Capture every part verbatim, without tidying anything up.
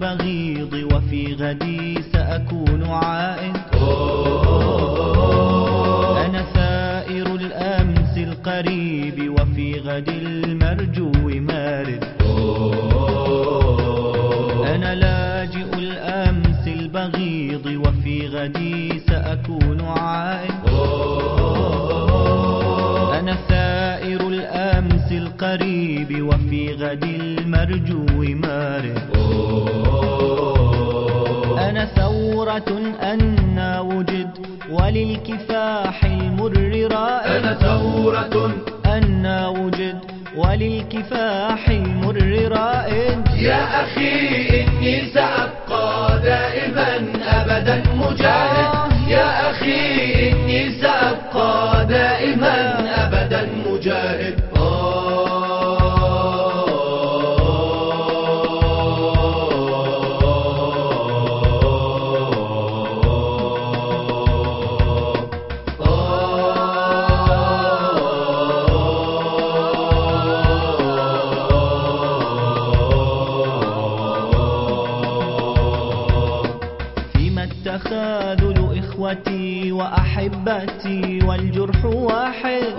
البغيض وفي غدي سأكون عائد. أنا ثائر الأمس القريب وفي غد المرجو مارد. أنا لاجئ الأمس البغيض وفي غدي سأكون عائد. أنا ثائر الأمس القريب وفي غد المرجو مارد. أنا ثورة أنا وجد وللكفاح المر رائد. أنا ثورة أنا وجد وللكفاح المر رائد. يا أخي إني سأبقى دائما أبدا مجاهد. يا أخي إني سأبقى دائما أبدا مجاهد. تخاذل إخوتي وأحبتي والجرح واحد.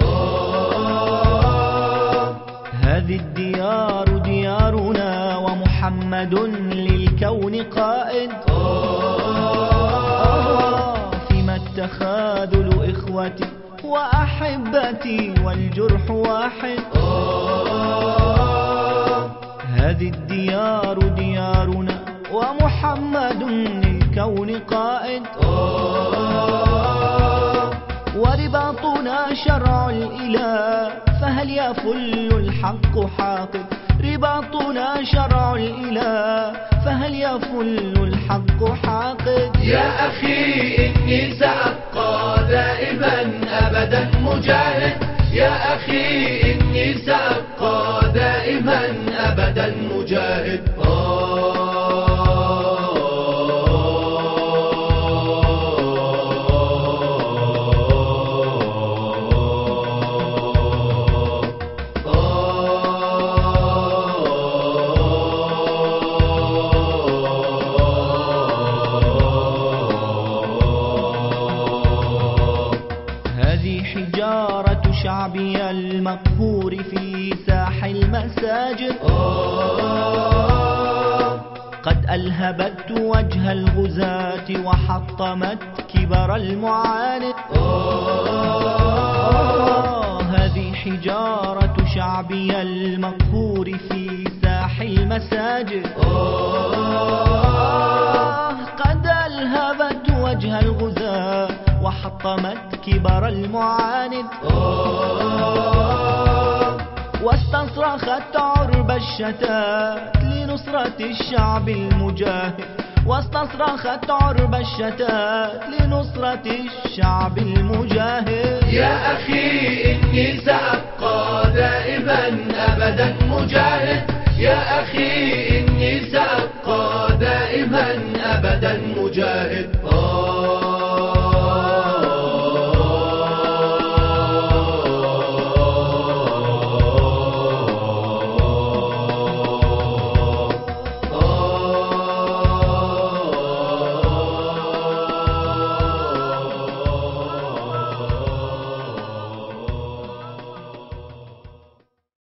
هذه الديار ديارنا ومحمد للكون قائد. فيما التخاذل إخوتي وأحبتي والجرح واحد. هذه الديار ديارنا ومحمد للكون قائد. ورباطنا شرع الإله فهل يفل الحق حاقد. رباطنا شرع الإله فهل يفل الحق حاقد. يا أخي إني سأبقى دائما أبدا مجاهد. يا أخي إني سأبقى دائما أبدا مجاهد. حجارة شعبي المقهور في ساح المساجد. قد ألهبت وجه الغزاة وحطمت كبر المعاند. هذه حجارة شعبي المقهور في ساح المساجد. قد ألهبت وجه الغزاة وحطمت كبر المعاند. واستصرخت عرب الشتات لنصرة الشعب المجاهد. واستصرخت عرب الشتات لنصرة الشعب المجاهد. يا أخي إني سأبقى دائما أبدا مجاهد. يا أخي إني سأبقى دائما أبدا مجاهد.